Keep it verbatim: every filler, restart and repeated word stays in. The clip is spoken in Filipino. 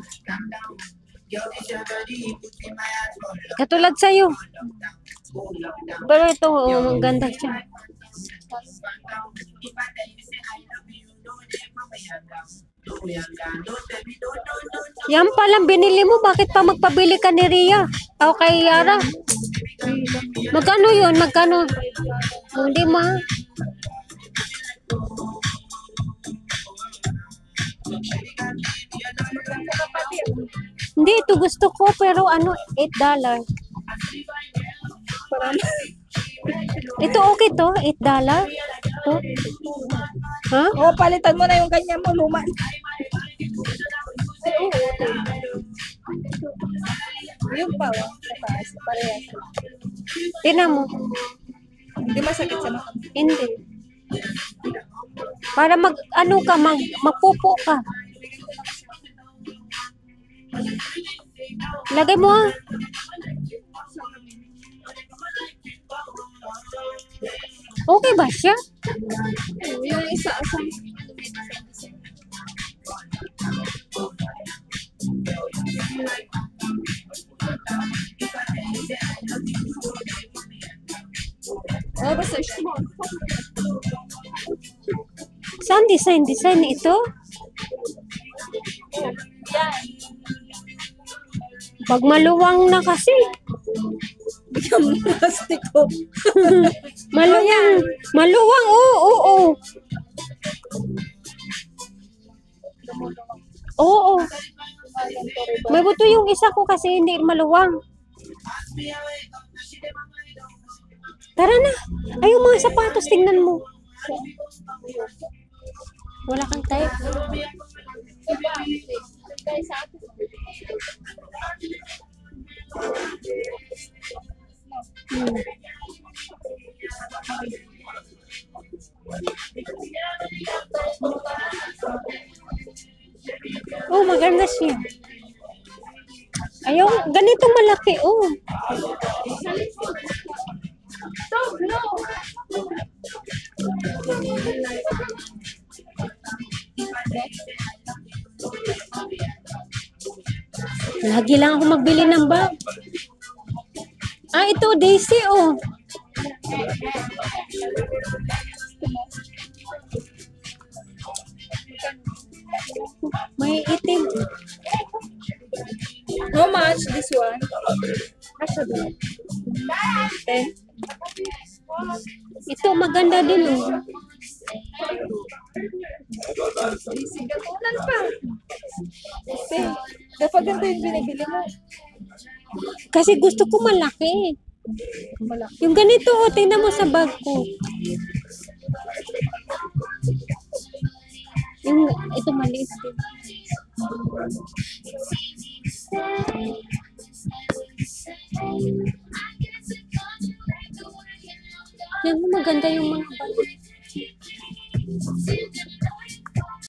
Katulad sa'yo. Pero ito, oh, ang ganda siya. Yan palang binili mo. Bakit pa magpabili ka ni Ria? O kay Yara? Magkano yun? Magkano? Hindi ma. Hindi, ito gusto ko. Pero ano, eight dollars. Ito okay to? eight dollars? Ito? Ha? Oo, palitan mo na yung kanya mo, luma. Yung pa, oh, sa taas, parehas. Tingnan mo. Hindi masakit sa mata. Hindi. Para mag, ano ka, mag, magpupo ka. Lagay mo ah. Okay ba siya? Yung isa, asang. Oh, basta siya. Saan design? Design ito? Yan. Pag maluwang na kasi. Yung plastic ko. Maluwang. Maluwang. Oo, oo, oo. Oo. May buto yung isa ko kasi hindi maluwang. Tara na. Ay, yung mga sapatos, tingnan mo. Wala kang type. Hmm. Oh, maganda siya. Ayaw, ganitong malaki, oh. Stop, no! Lagi lang ako magbili ng bag. Ah, ito, Daisy, oh. May itim. How much this one? ten. Ito, maganda din, oh. Sigatunan pa. ten. Dapat ganito yung binibili mo. Kasi gusto ko malaki. Malaki. Yung ganito, oh, tingnan mo sa bag ko. Yung, ito maliit din. Yan, maganda yung mga bag.